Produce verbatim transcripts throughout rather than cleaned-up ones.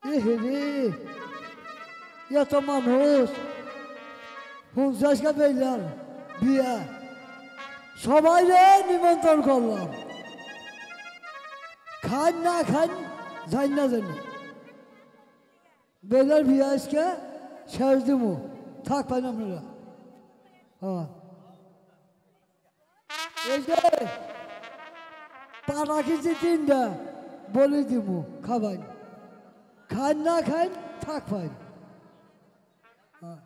এ রে এত মানুষ পঞ্চাশটা বেলার বিয়া সবাই রে নিমন্ত্রণ করলাম খান না খান যাই না জানি বেলার বিয়া আজকে শেষ দিব থাক পান আপনারা হ্যাঁ এই যে পাড়া কিছু তিনটা বলে দিব খাবাই খান না খান থাক পান হ্যাঁ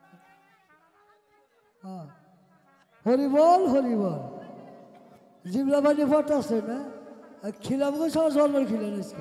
হ্যাঁ হরিবল হরিবল জিমলা বানি ফটাছে না খিলাম গো সব জলবার খিলেন আজকে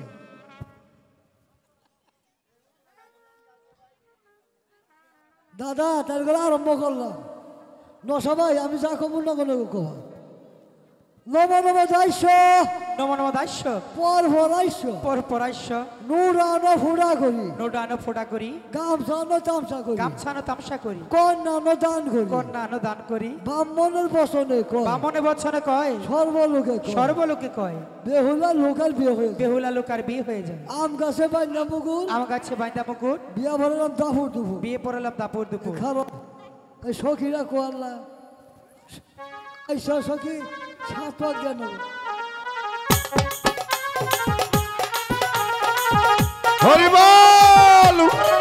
দাদা তার করে আরম্ভ করলাম ন সবাই আমি যা কব না মনে কবা নম নম দাস্য নম নম দাস্য পর পরাইশ পর পরাইশ নুরানো ফুড়া করি নোডানো ফোড়া করি গামছানো তামসা করি গামছানো তামসা করি কন্যানো দান করি কন্যানো দান করি ব্রাহ্মণের বচনে কয় বামনে বচনে কয় সর্বলোকে কয় সর্বলোকে কয় বেহুলা লোকাল বিয়ে হয়ে যায় বেহুলা লোকার বিয়ে হয়ে যায় আম গাছে বান্না মুকুল আম গাছে বাইন্দা মুকুট বিয়া ভরলাম দাফুর দুপুর বিয়ে পড়ালাম দাপুর দুপুর খারাপ এই সখীরা কোয়াল্লা এই সখী সাত পাক জ্ঞান হরিবল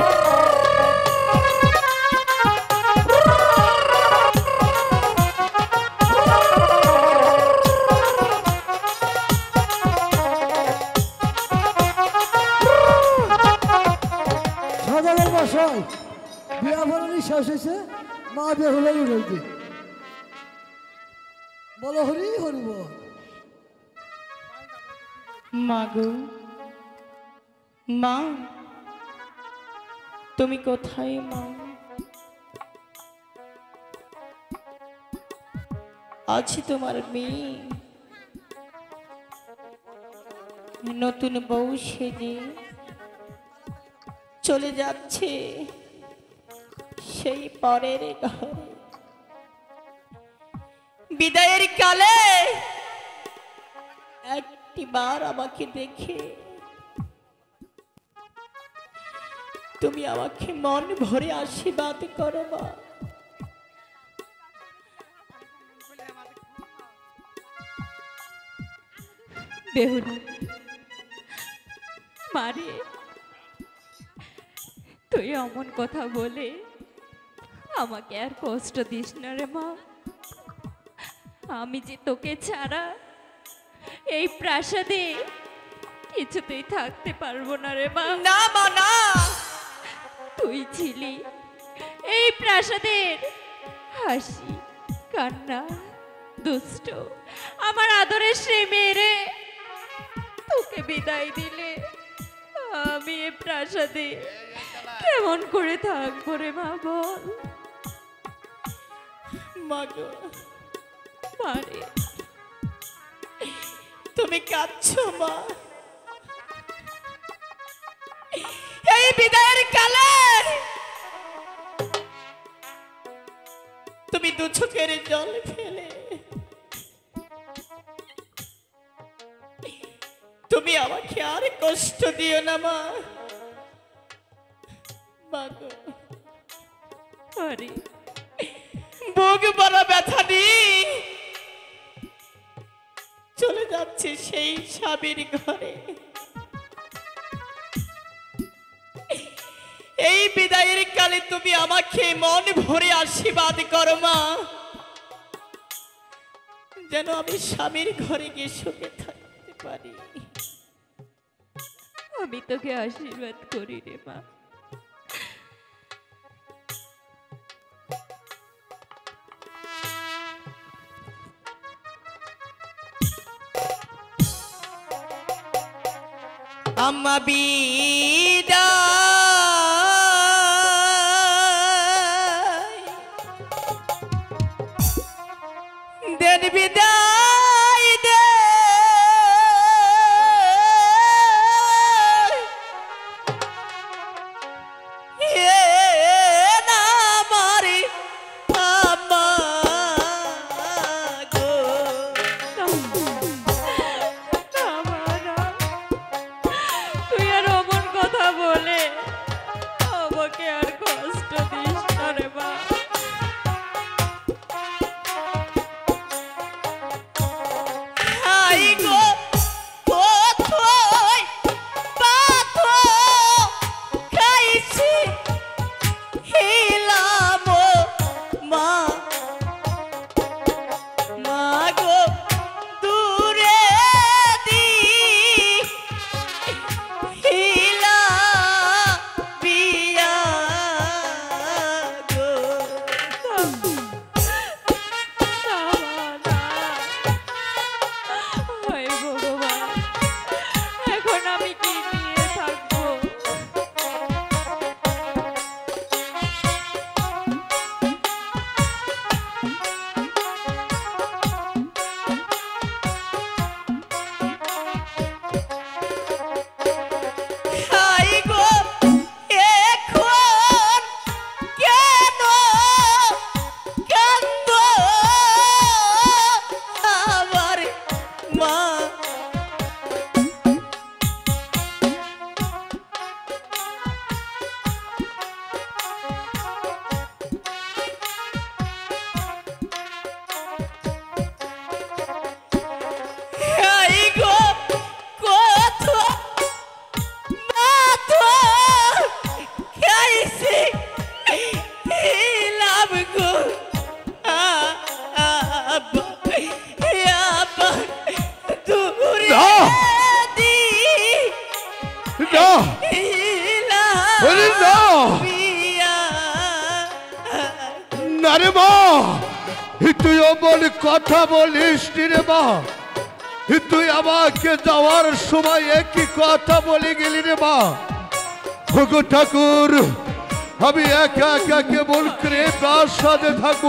সাধারণ বসাই বিয়া ভরণই শেষ হয়েছে মা বেহুলাই রইতে বলো হরি হরি বল মাগো মা তুমি কোথায় মা আছি তোমার মেয়ে নতুন বউ সেজে চলে যাচ্ছে সেই পরের ঘরে বিদায়ের কালে একটি বার আমাকে দেখে তুমি আমাকে মন ভরে আশীর্বাদ করো মা বেহুলা মারে তুই অমন কথা বলে আমাকে আর কষ্ট দিস না রে মা আমি যে তোকে ছাড়া এই প্রাসাদে কিছুতেই থাকতে পারবো না রে মা না মা না তুই ছিলি এই প্রাসাদের হাসি কান্না দুষ্ট আমার আদরের সেই মেয়েরে তোকে বিদায় দিলে আমি এই প্রাসাদে কেমন করে থাকবো রে মা বল মাগো মারে তুমি কাঁদছো মা এই বিদায়ের কালে তুমি দু চোখের জল ফেলে তুমি আমাকে আর কষ্ট দিও না মা মাগো আরে বুক বড় ব্যথা নিয়ে চলে যাচ্ছে সেই স্বামীর ঘরে এই বিদায়ের কালে তুমি আমাকে মন ভরে আশীর্বাদ করো মা যেন আমি স্বামীর ঘরে গিয়ে সুখে থাকতে পারি আমি তোকে আশীর্বাদ করি রে মা আম্মা বিদায় দেন বিদায় দে এ না মারি আম্মা গো তুই আর অমন কথা বল বিয়া না রে মা, তুই অমন কথা বলিস রে মা। তুই আমাকে যাওয়ার সময় একই কথা বলে গেলি রে মা। ওগো ঠাকুর, আমি একা একা কেবল করে প্রাসাদে থাকবো।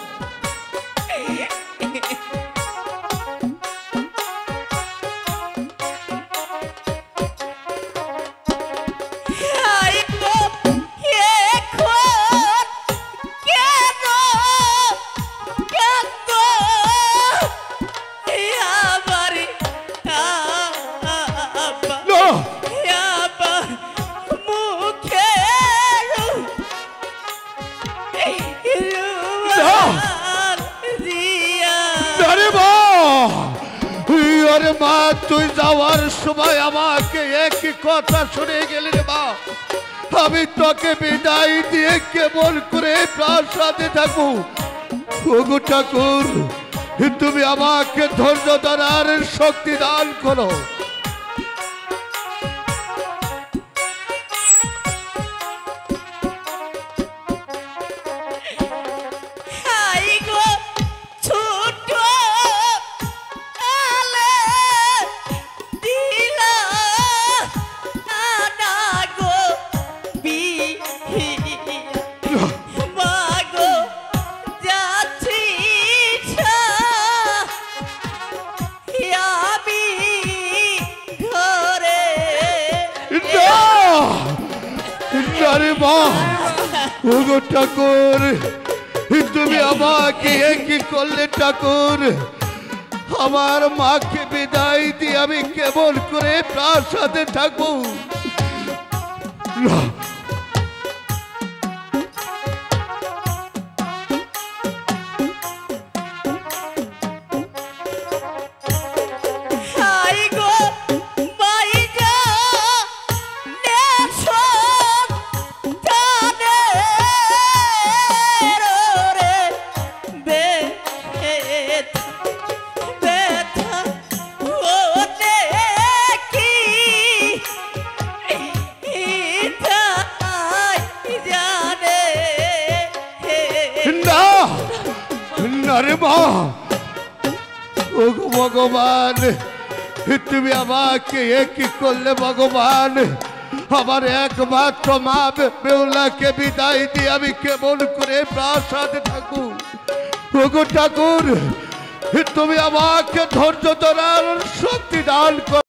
আরে মা, তুই যাওয়ার সময় আমাকে একই কথা শুনে গেলি রে মা। আমি তোকে বিদায় দিয়ে কেবল করে প্রাসাদে থাকবো। ওগো ঠাকুর, তুমি আমাকে ধৈর্য ধরার শক্তি দান করো। আরে মা, ওগো ঠাকুর, তুমি আমাকে কি করলে ঠাকুর? আমার মাকে বিদায় দিয়ে আমি কেবল করে প্রাসাদে থাকবো। আরে মা, ওগো ভগবান, তুমি আমাকে একই করলে ভগবান। আমার একমাত্র মা বেহুলাকে বিদায় দিয়ে আমি কেমন করে প্রাসাদে থাকবো। ওগো ঠাকুর, তুমি আমাকে ধৈর্য ধরার শক্তি দান কর।